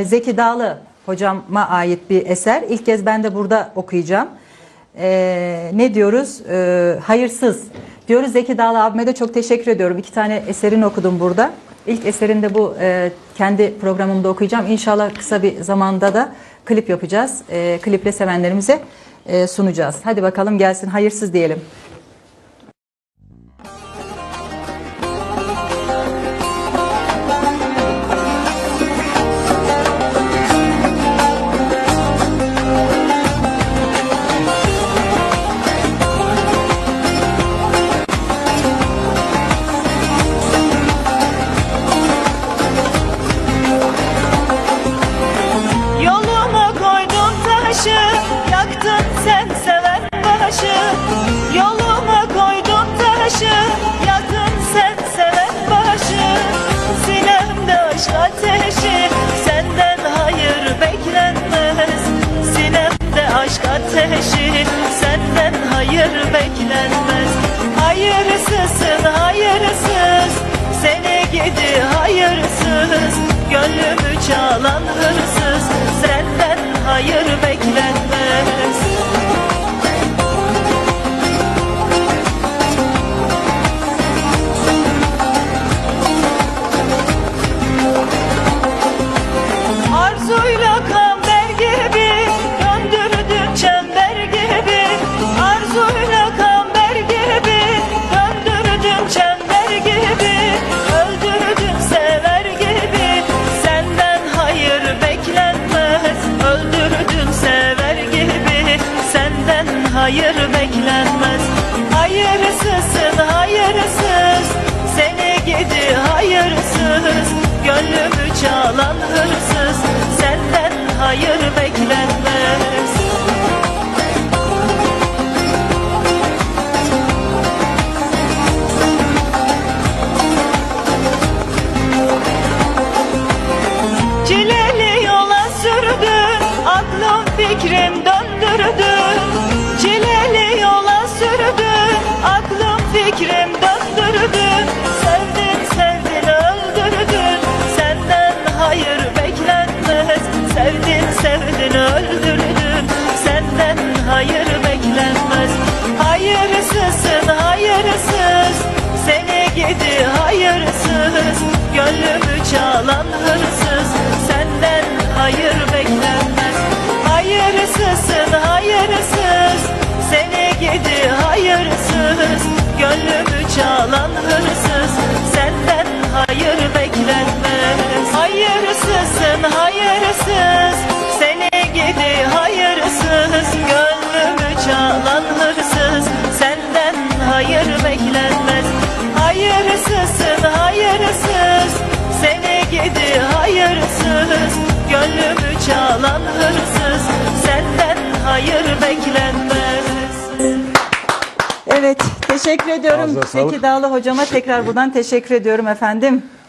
Zeki Dağlı hocama ait bir eser. İlk kez ben de burada okuyacağım. Ne diyoruz? Hayırsız diyoruz. Zeki Dağlı abime de çok teşekkür ediyorum. 2 tane eserini okudum burada. İlk eserinde bu kendi programımda okuyacağım. İnşallah kısa bir zamanda da klip yapacağız. Kliple sevenlerimize sunacağız. Hadi bakalım gelsin, hayırsız diyelim. Yoluma koydun taşı, yaktın sen seven başı. Yoluma koydun taşı, yaktın sen seven başı. Sinemde aşk ateşi, senden hayır beklenmez. Sinemde aşk ateşi, senden hayır beklenmez. Hayırsızsın hayırsız, seni gidi hayırsız. Gönlümü çalan hırsız, senden hayır beklenmez. Arzuyla kamber gibi, döndürdün çember gibi. Arzuyla kamber gibi, döndürdün çember gibi. Öldürdün sever gibi, senden hayır beklenmez. Öldürdün sever gibi, senden hayır beklenmez. Hayırsızsın hayırsız, seni gidi hayırsız. Gönlümü çalan hırsız, senden hayır beklenmez. Çileli yola sürdün, aklım fikrim döndürdün. Çileli yola sürdün, aklım fikrim döndürdün. Sevdin sevdin öldürdün, senden hayır beklenmez. Sevdin sevdin öldürdün, senden hayır beklenmez. Hayırsızsın hayırsız, seni gidi hayırsız. Gönlümü çalan hırsız, senden hayır beklenmez. Hayırsızsın hayırsız, seni gidi hayırsız. Gönlümü çalan hırsız, senden hayır beklenmez. Hayırsızsın hayırsız, seni gidi hayırsız. Gönlümü çalan hırsız, senden hayır beklenmez. Hayırsızsın hayırsız, seni gidi hayırsız. Gönlümü çalan hırsız, senden hayır beklenmez. Evet, teşekkür ediyorum Ağzına sağlık. Zeki Dağlı hocama. Tekrar buradan teşekkür ediyorum efendim.